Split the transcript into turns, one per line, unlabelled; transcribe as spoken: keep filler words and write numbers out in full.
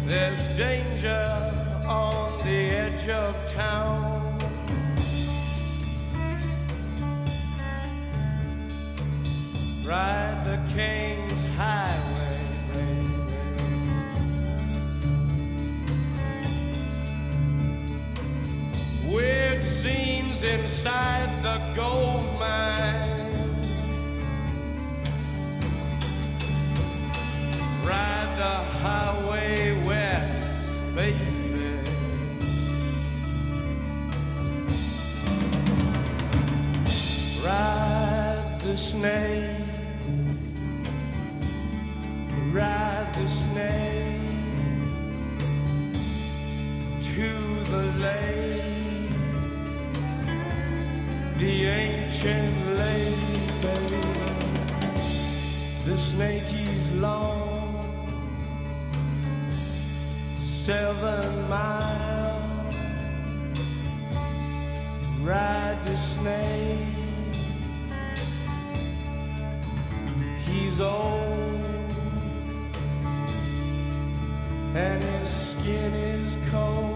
There's danger on the edge of town. Ride the King's Highway, baby. Weird scenes inside the gold mine. Ride the highway west, baby. Ride the snake, ride the snake to the lake, the ancient lake, baby. The snake he's long, seven miles. Ride the snake, he's old and his skin is cold.